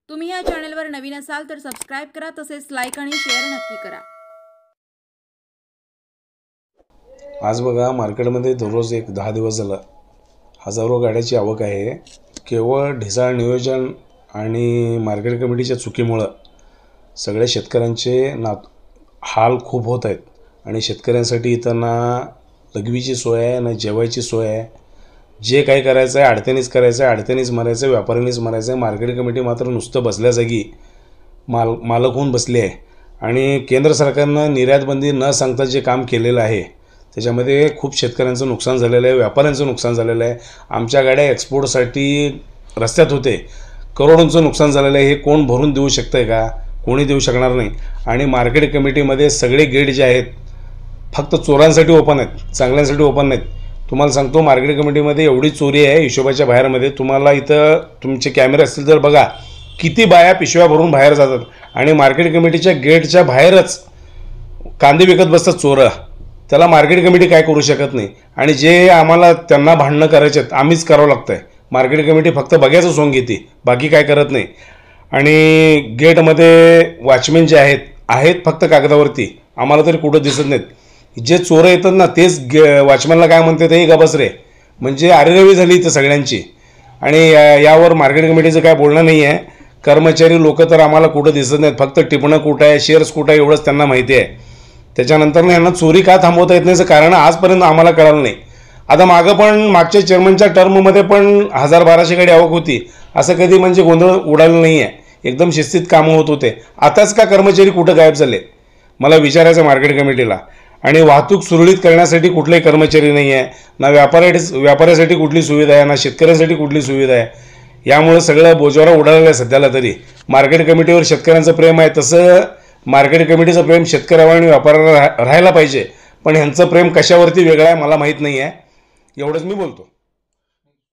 तुम्ही या चॅनलवर नवीन असाल तर सबस्क्राइब करा, तसेच लाईक आणि शेअर नक्की करा। आज बघा मार्केटमध्ये दररोज एक 10 दिवस झाला हजारो गाड्याची आवक आहे। केवळ ढिसाळ नियोजन आणि मार्केट कमिटीच्या चुकीमुळे सगळे शेतकऱ्यांचे हाल खूप होत आहेत आणि शेतकऱ्यांसाठी इथं ना लघवीची सोय आहे ना जेवायची सोय आहे। जे काही करायचं आहे अडचणीच करायचं आहे, अडचणीच मरायचं आहे, व्यापाऱ्यांनीच मरायचं आहे। मार्केट कमिटी मात्र नुसतं बसल्या जागी मालक होऊन बसली आहे आणि केंद्र सरकारनं निर्यातबंदी न सांगता जे काम केलेलं आहे त्याच्यामध्ये खूप शेतकऱ्यांचं नुकसान झालेलं आहे, व्यापाऱ्यांचं नुकसान झालेलं आहे। आमच्या गाड्या एक्सपोर्टसाठी रस्त्यात होते, करोडोंचं नुकसान झालेलं आहे। हे कोण भरून देऊ शकतंय का? कोणी देऊ शकणार नाही। आणि मार्केट कमिटीमध्ये सगळे गेट जे आहेत फक्त चोरांसाठी ओपन आहेत, चांगल्यांसाठी ओपन नाहीत। तुम्हाला सांगतो मार्केट कमिटीमध्ये एवढी चोरी आहे हिशोबाच्या बाहेरमध्ये। तुम्हाला इथं तुमचे कॅमेरे असतील तर बघा किती बाया पिशव्या भरून बाहेर जातात आणि मार्केट कमिटीच्या गेटच्या बाहेरच कांदे विकत बसतात चोर। त्याला मार्केट कमिटी काय करू शकत नाही आणि जे आम्हाला त्यांना भांडणं करायचे आम्हीच करावं लागतंय। मार्केट कमिटी फक्त बघायचं सोंग घेते, बाकी काय करत नाही। आणि गेटमध्ये वॉचमॅन जे आहेत फक्त कागदावरती, आम्हाला तरी कुठं दिसत नाहीत। जे चोर येतात ना तेच वॉचमॅनला काय म्हणतात, हे गबस रे, म्हणजे अरेरवी झाली इथं सगळ्यांची। आणि यावर मार्केट कमिटीचं काय बोलणं नाही आहे। कर्मचारी लोक तर आम्हाला कुठं दिसत नाहीत, फक्त टिपणं कुठं आहे, शेअर्स कुठं आहे एवढंच त्यांना माहिती आहे। त्याच्यानंतर यांना चोरी का थांबवता येत नाहीचं कारण आजपर्यंत आम्हाला कळलं नाही। आता मागच्या चेअरमनच्या टर्ममध्ये पण 1000-1200 गाडी आवक होती, असं कधी म्हणजे गोंधळ उडालं नाही आहे, एकदम शिस्तीत कामं होत होते। आताच का कर्मचारी कुठं गायब झाले मला विचारायचं मार्केट कमिटीला। आणि वाहतूक सुरळीत करण्यासाठी कुठलेही कर्मचारी नाही आहे, ना व्यापाऱ्यासाठी कुठली सुविधा आहे, ना शेतकऱ्यांसाठी कुठली सुविधा आहे। यामुळे सगळं बोजवारा उडालेलं आहे सध्याला तरी। मार्केट कमिटीवर शेतकऱ्यांचं प्रेम आहे, तसं मार्केट कमिटीचं प्रेम शेतकऱ्यावर आणि व्यापाऱ्याला राहायला पाहिजे, पण ह्यांचं प्रेम कशावरती वेगळं आहे मला माहीत नाही आहे। एवढंच मी बोलतो।